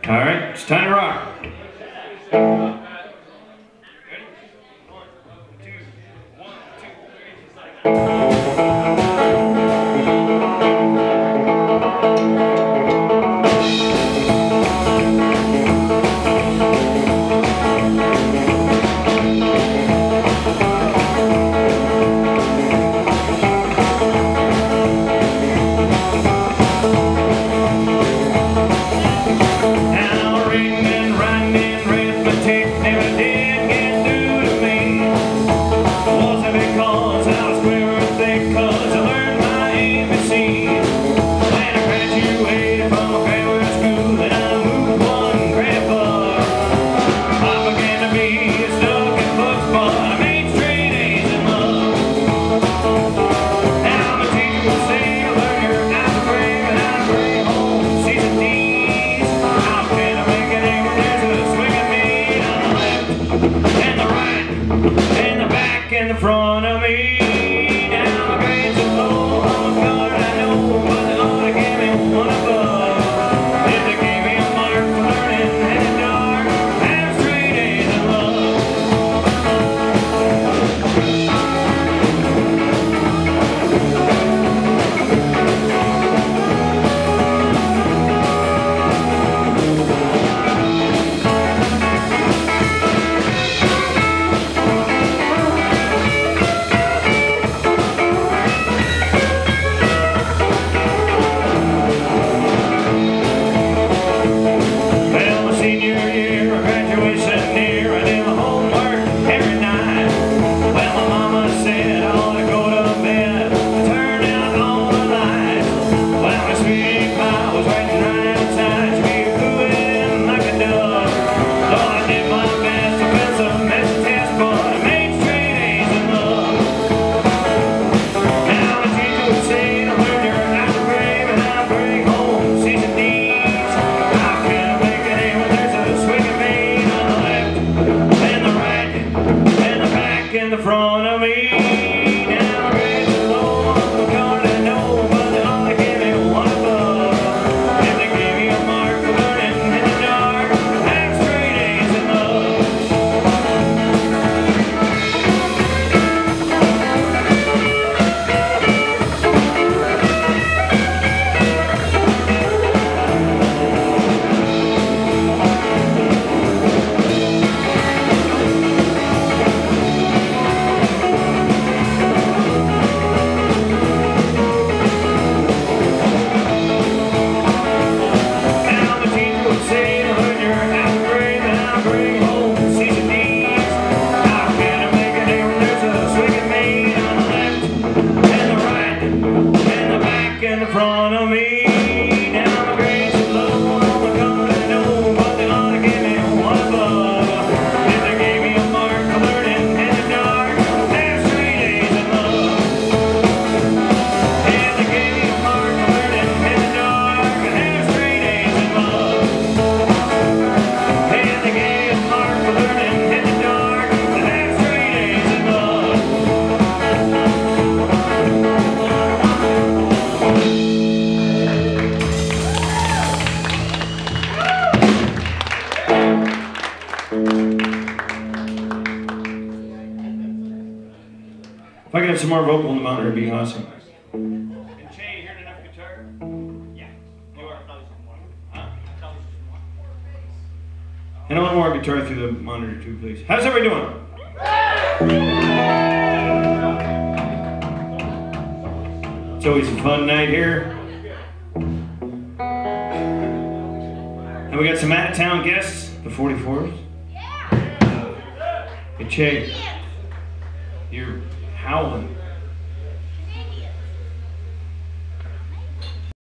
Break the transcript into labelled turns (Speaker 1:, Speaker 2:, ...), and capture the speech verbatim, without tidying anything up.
Speaker 1: All right, it's time to rock. In the front of me, down the grades of low, I'm a card I know, but they ought to give me one above. If they gave me a mark for learning in the dark, have straight A's in love. In the front of me, now grades are low, I'm a card I know, but they ought to give me one above. If they gave me a mark for learning in the dark, have straight A's in love. In the front of me, now my grades are low, I'm a card I know, but they ought to give me one above. If they gave me a mark for learning in the dark, have straight A's in love. If they gave me a mark for learning in the dark, have straight A's in love. If they gave me a mark for learning in the dark, have straight A's in love. If I could have some more vocal in the monitor, it'd be awesome. And Jay, you heard enough guitar? Yeah. You are? Huh? And I want more guitar through the monitor too, please. How's everybody doing? It's always a fun night here. And we got some out-of-town guests, the forty-fours. Hey, Che, you're howling.